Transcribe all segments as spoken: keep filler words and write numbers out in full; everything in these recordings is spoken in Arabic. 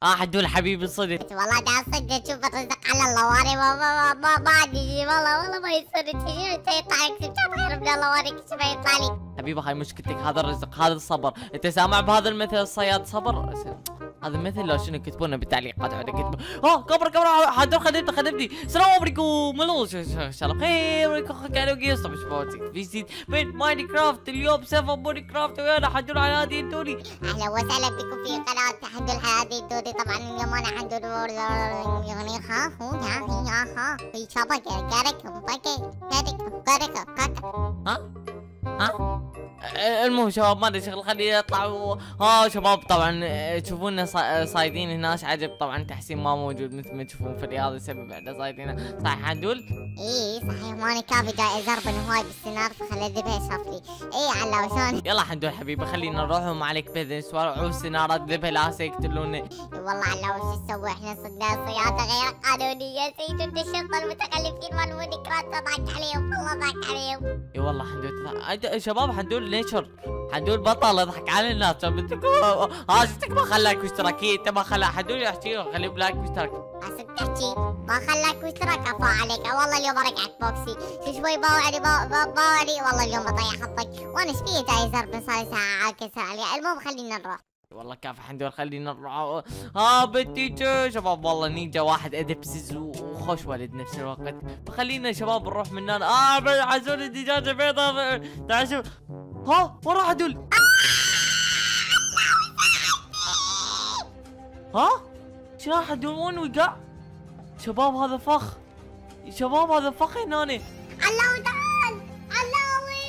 اه حدول حبيبي صدق. والله ده صدق، شوف الرزق على الله، واني ما ما ما ما عندي شيء والله والله ما يصير شيء يطلع لك سبحان خير من الله، واني كل ما يطلع لي. حبيبي هاي مشكلتك، هذا الرزق هذا الصبر. انت سامع بهذا المثل الصياد صبر؟ هذا مثل لو شنو كتبونه بالتعليقات عندك كتبوا اه كبر كبر حدول خدمتي خدمتي. السلام عليكم ملو ان شاء الله بخير ويكون كانوا قيصه مش فوتي في جديد من ماين كرافت. اليوم سيرفر ماين كرافت ويانا حدول على هذه الدوري. اهلا وسهلا بكم في قناه حدول هذه الدوري. طبعا اليوم انا حدول يعني ها هو يعني ها في شبكه كارك بكي كارك كارك كارك ها ها المهم شباب ما ادري شغل خليه يطلعوا. ها شباب طبعا تشوفونا صايدين هناش عجب. طبعا تحسين ما موجود مثل ما تشوفون في الرياض السبب احنا صايدين. صح حدول؟ ايه صحيح ماني كافي جاي ازربن هواي بالسنار فخلي ذبح شاف لي. ايه على وشون. يلا حدول حبيبي خلينا نروح وما عليك بزنس وروحوا السنارات ذبح لا سيقتلونا. والله على وش نسوي احنا صدنا صياده غير قانونيه. سيد الشرطه المتخلفين مال مونيكرات ضاق عليهم والله ضاق عليهم. اي والله حدول شباب حدول نيتشر حدول بطل يضحك على الناس. ها شفتك ما خلاك اشتراكي انت ما خلا حدول يحكي له خليه بلاك واشترك. اسف تحكي ما خلاك واشترك افا عليك. والله اليوم رجعت بوكسي شو شوي باوعلي باوعلي والله اليوم بطيح خطك. وانا ايش فيه جاي زربن صار ساعه كسر علي. المهم خلينا نروح. والله كافي حدول خلينا نروح. ها بنتي شباب والله نينجا واحد ادبسز وخوش ولد بنفس الوقت. فخلينا شباب نروح من هنا. اه عزول الدجاجه بيضاء تعال شوف. ها ورا حدول. ها شنو حدول وين وقع؟ شباب هذا فخ شباب هذا فخ هنا. علاوي تعال علاوي.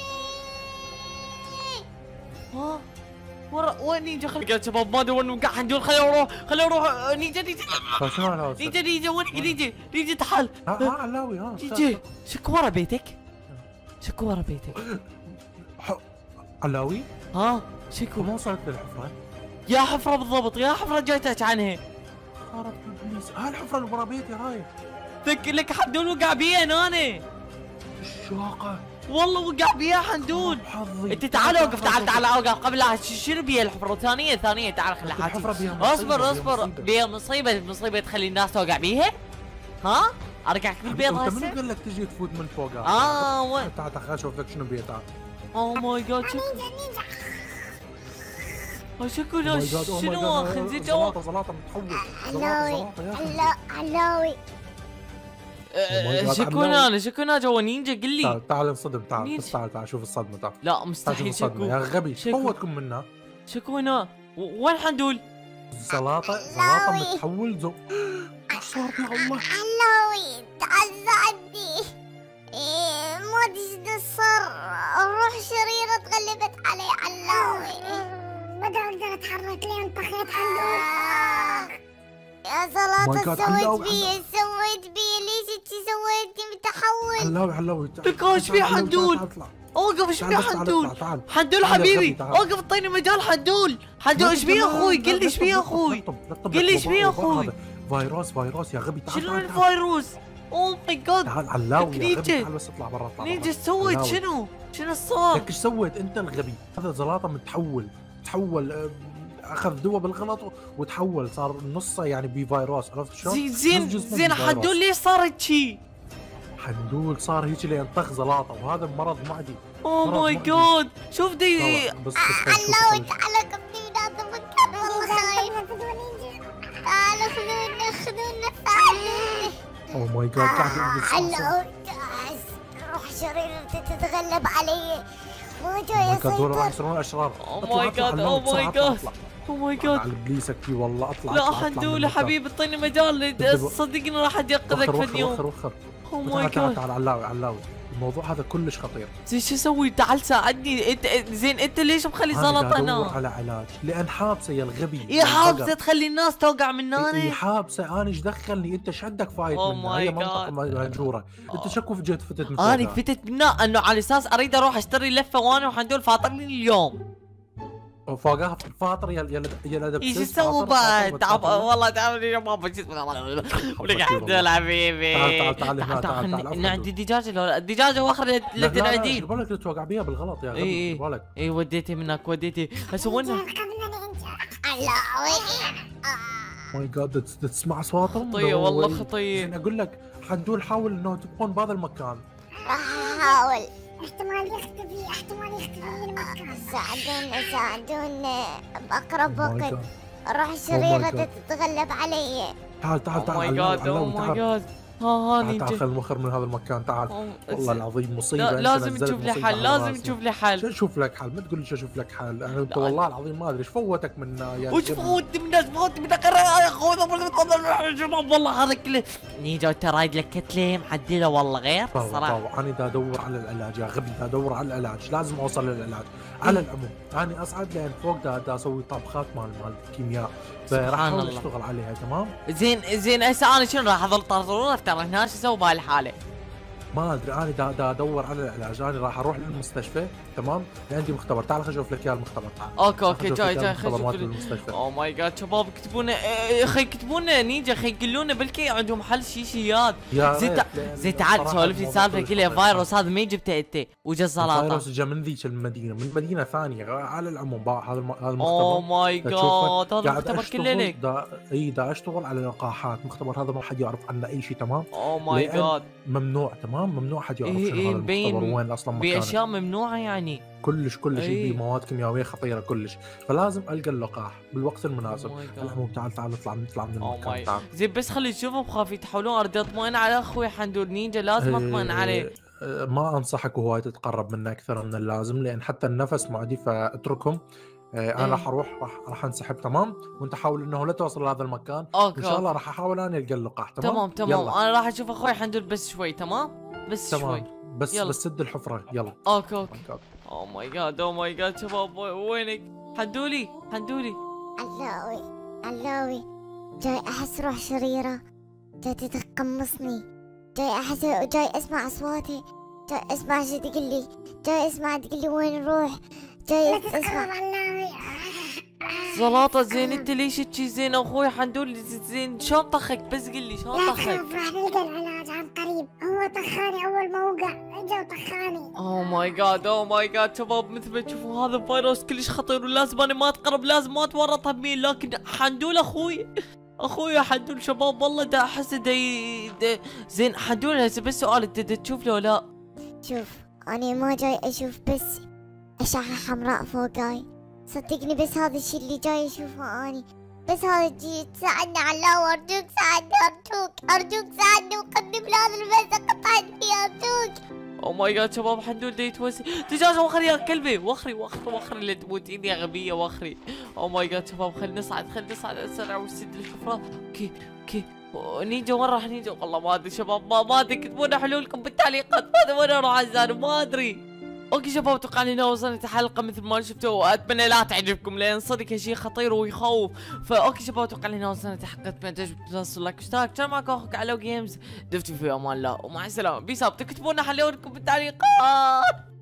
ها ورا وين نينجا؟ خلي شباب ما ادري وين وقع حدول. خلينا نروح خلينا نروح. نينجا نينجا نينجا نينجا وين نينجا نينجا تعال. ها ها علاوي ها نينجا شكو ورا بيتك شكو ورا بيتك علاوي. ها شكو ما وصلت للحفرة؟ يا حفرة بالضبط يا حفرة جايتك عنها. صارت بالبوليس. هاي الحفرة اللي ورا بيتي هاي. ذك لك حدول وقع بيها انا. الشاقة والله وقع بيها حدول. انت تعال اوقف تعال تعال اوقف قبل لا شنو بيها الحفرة؟ ثانية ثانية تعال خلي حاجة. اصبر اصبر بيها مصيبة مصيبة تخلي الناس توقع بيها. ها ارجعك بالبيض هسه. انت من قال لك تجي تفوت من فوقها؟ اه وين تعال تعال خليني اشوف لك شنو بيها. تعال. اوه ماي جاد شكو شكو لا شنو خنزير زلاطة زلاطة متحول. علاوي علاوي شكو انا شكو انا جوا نينجا قل لي. تعال تعال انصدم تعال بس تعال تعال شوف الصدمة. تعال لا مستحيل شكو يا غبي فوتكم منها. شكو هنا وين حدول؟ زلاطة زلاطة متحول زو. ايش صار يا الله؟ علاوي تعال ساعدني. ايه ما ادري ايش صار. روح شريرة تغلبت علي علاوي. ما اقدر اتحرك لين طخيت حلول. يا زلاطة سويت بي سويت بي ليش انت سويتي متحول؟ علاوي علاوي لك ايش في حدول؟ اوقف ايش في حدول؟ حدول حبيبي اوقف اعطيني مجال حدول. حدول ايش في اخوي؟ قل لي ايش في اخوي؟ قل لي ايش في اخوي؟ فيروس فيروس يا غبي. تعال شنو الفيروس؟ اوه ماي جاد. تعال علاوي يا غبي تعال بس اطلع برا اطلع. نينجا سويت شنو؟ شنو صار؟ لك ايش سويت انت الغبي؟ هذا زلاطة متحول تحول اخذ دواء بالغلط وتحول صار نصه يعني بفيروس. عرفت شلون؟ زين زين زين حدول ليش صارت شي؟ حدول صار هيك لين طخ زلاطة وهذا مرض معدي. اوه ماي جاد شوف دي. بس علاوي تعال قبلي ونادى مكان والله خايف. تعالوا خذونا خذونا تعالوا. اوه ماي جاد قاعد علاوي روح شريرة تتغلب علي. مو جاي اسيطر. هذول راح يصيرون اشرار. اوه ماي جاد اوه ماي جاد اوه ماي جاد. على ابليسك في والله اطلع. لا حدول حبيبي اعطيني مجال صدقني راح ينقذك في اليوم. وخر وخر اوه ماي تعال جاد. تعال علاوي علاوي الموضوع هذا كلش خطير. زين شو اسوي؟ تعال ساعدني انت. زين انت ليش مخلي زلطه هنا؟ على علاج لان حابسه يا الغبي. اي حابسه تخلي الناس توقع من هنا. اي حابسه انا ايش دخلني؟ انت ايش عندك فايت منها؟ هي منطقه مهجوره. انت شكو جيت فتت من انا فتت منها انه على اساس اريد اروح اشتري لفه وانا وحدول فاطرني اليوم. فوقها فاطر يا يا يا الادب. ايش تسوي بعد؟ تعب والله تعبني يا بابا. شو اسمه ولك حدول حبيبي. تعال تعال تعال تعال تعال عندي دجاجه. الدجاجه واخر لا تنعدين. بالك توقع بيها بالغلط يا غبي. بالك اي وديتي منك وديتي. هسه وين؟ علاوي ماي جاد تسمع اصواتهم؟ خطيه والله خطيه. زين اقول لك حدول حاول انه تكون بهذا المكان. راح احاول. احتمال يختفي، احتمال يختفي من المكان. ساعدونا ساعدونا بأقرب وقت. روح شريرة تتغلب علي. تعال تعال تعال. اوه ماي جاد اوه ماي جاد. ها ها تعال تعال خل المخر من هذا المكان تعال. والله العظيم مصيبة. لا لازم تشوف لي حل، لازم تشوف لي حل. شو اشوف لك حل؟ ما تقول لي شو اشوف لك حل، انا انت والله العظيم ما ادري ايش فوتك من يا وش فوت من الناس، فوت من اخر يا اخوي شباب والله هذا كله. نيجا انت رايد لك كتله معدله والله غير صراحة. انا دا ادور على العلاج يا غبي، دا ادور على العلاج، لازم اوصل للعلاج. على العموم انا اصعد لين فوق دا, دا اسوي طبخات مال مال كيمياء، فراح احاول اشتغل عليها. تمام زين زين هسه انا شنو راح اظل طرطور ترى هنا شو اسوي بهالحاله؟ ما ادري انا دا, دا ادور على العلاج. انا راح اروح للمستشفى تمام، عندي مختبر، تعال خليني اشوف لك اياه المختبر. تعال اوكي اوكي جاي جاي خليني اشوف المستشفى. اوه ماي جاد شباب يكتبون اخي يكتبون نينجا خي يقولون بلكي عندهم حل شيشيات. زين زين تعال سولف لي سالفه كلها فايروس هذا ما جبته انت وجا الزلاطه. الفيروس جا من ذيك المدينه، من مدينه ثانيه. على العموم هذا هذا المختبر. اوه ماي جاد هذا المختبر كله لك. دا اي دا اشتغل على لقاحات. المختبر هذا ما حد يعرف عنه اي شيء. تمام اوه ماي جاد ممنوع. تمام ممنوع حد يعرف شنو هذا المختبر وين اصلا مكانه. باشياء ممنوعه يعني كلش كلش في مواد كيميائيه خطيره كلش، فلازم القى اللقاح بالوقت المناسب. العموم تعال تعال نطلع نطلع من المكان. تعال زين بس خلي نشوفهم بخاف يتحولون. اريد اطمئن على اخوي حندور نينجا، لازم اطمئن عليه. ما انصحك هواي تتقرب منه اكثر من اللازم، لان حتى النفس معدي، فاتركهم. انا راح اروح راح راح انسحب. تمام وانت حاول انه لا توصل لهذا المكان. أوكي. ان شاء الله راح احاول انا القى اللقاح. تمام تمام تمام يلا. انا راح اشوف اخوي حندور بس شوي. تمام بس تمام. شوي بس يلا. بس سد الحفره يلا. اوكي اوكي. اوه ماي جاد اوه ماي جاد شباب وينك؟ حندولي حندولي. علاوي علاوي جاي احس روح شريرة جاي تتقمصني، جاي احس جاي اسمع اصواتي، جاي اسمع شو تقول لي، جاي اسمع تقول لي وين نروح، جاي اسمع. علاوي زلاطة زين انت ليش تشي زين اخوي حندول زين شلون طخك بس قل لي شلون طخك؟ لا راح نلقى العلاج عن قريب، هو طخاني اول ما وقع اجا وطخاني. اوه ماي جاد اوه ماي جاد شباب مثل ما تشوفون هذا الفيروس كلش خطير ولازم انا ما اتقرب، لازم ما اتورط همين. لكن حندول اخوي اخوي حندول شباب والله دا احس دا, دا زين حندول هسه بس سؤال انت تشوف لو لا؟ شوف انا ما جاي اشوف بس اشعة حمراء فوقاي صدقني، بس هذا الشيء اللي جاي اشوفه اني. بس هذا الشيء تساعدني علاوي ارجوك ساعدني ارجوك ارجوك ساعدني وقدم لي هذا الفيزا قطعت فيه ارجوك. اوه ماي جاد شباب حندول دا يتوسع. دجاجة وخري يا كلبي وخري وخري وخري اللي تموتين يا غبية وخري. اوه ماي جاد شباب خلينا نصعد خلينا نصعد اسرع ونسد الحفرة. اوكي اوكي نينجا وين راح نينجا؟ والله ما ادري شباب ما ما ادري كتبونا حلولكم بالتعليقات. ما ادري وين اروح عزان ما ادري. اوكي شباب اتوقع ان هنا وصلت الحلقه مثل ما شفتوا واتمنى لا تعجبكم لان صدق شيء خطير ويخوف. فاوكي شباب اتوقع ان هنا وصلت الحلقه، اتمنى تعجبكم تنسوا لايك واشتراك. كان معكم اخوك علو جيمز، دفتوا في امان الله ومع السلامه. بيس اب تكتبوا لنا حلولكم بالتعليقات.